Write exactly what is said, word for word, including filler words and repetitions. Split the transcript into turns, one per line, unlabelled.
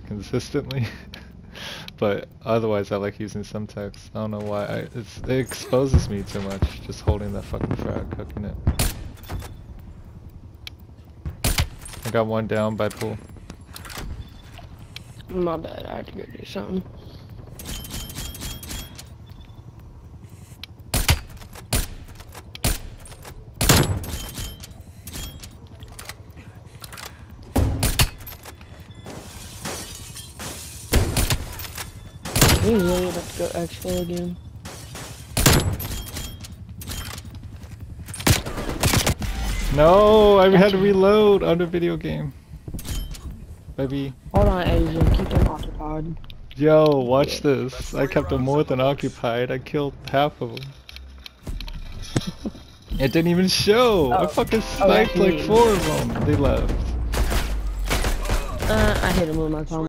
consistently. But otherwise I like using Semtex. I don't know why. I, it's, it exposes me too much just holding that fucking frag, cooking it. I got one down by pool.
My bad, I had to go do something. We really about to go exfil again.
No, I had to reload under video game. Baby.
Hold on, Asian, keep them occupied.
Yo, watch this. I kept them more than occupied. I killed half of them. It didn't even show.
Oh.
I fucking
Oh,
sniped
yeah,
like four of them. They left.
Uh, I hit him with my combo.